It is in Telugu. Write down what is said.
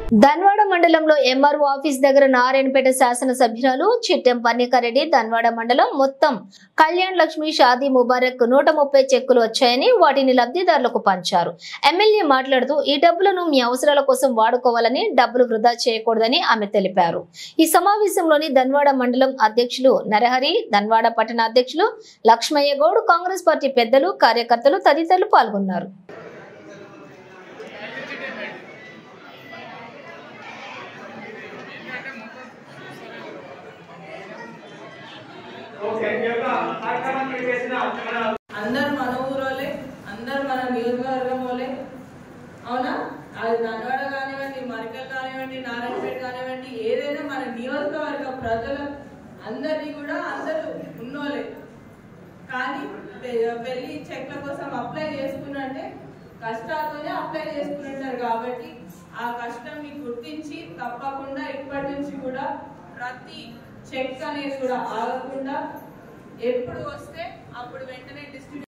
ధన్వాడ మండలంలో ఎంఆర్ఓ ఆఫీస్ దగ్గర నారాయణపేట శాసన సభ్యురాలు చిట్టెం పన్నికారెడ్డి ధన్వాడ మండలం మొత్తం కళ్యాణ్ లక్ష్మి షాదీ ముబారక్ 130 చెక్కులు వచ్చాయని వాటిని లబ్ధిదారులకు పంచారు. ఎమ్మెల్యే మాట్లాడుతూ ఈ డబ్బులను మీ అవసరాల కోసం వాడుకోవాలని, డబ్బులు వృధా చేయకూడదని ఆమె తెలిపారు. ఈ సమావేశంలోని ధన్వాడ మండలం అధ్యక్షులు నరహరి, ధన్వాడ పట్టణ అధ్యక్షులు లక్ష్మయ్య గౌడ్, కాంగ్రెస్ పార్టీ పెద్దలు, కార్యకర్తలు తదితరులు పాల్గొన్నారు. అందరు మన ఊరోలే, అందరు మన నియోజకవర్గం వాళ్ళే. అవునా? అది ధన్వాడ కానివ్వండి, మరికల్ కానివ్వండి, నారాయణపేట కానివ్వండి, ఏదైనా మన నియోజకవర్గ ప్రజలు అందరినీ కూడా అందరూ ఉన్నోలే. కానీ పెళ్లి చెక్ల కోసం అప్లై చేసుకున్నంటే కష్టాలతోనే అప్లై చేసుకుంటారు. కాబట్టి ఆ కష్టాన్ని గుర్తించి తప్పకుండా ఇప్పటి నుంచి కూడా ప్రతి చెక్ అనేది కూడా ఆగకుండా ఎప్పుడు వస్తే అప్పుడు వెంటనే డిస్ట్రిబ్యూట్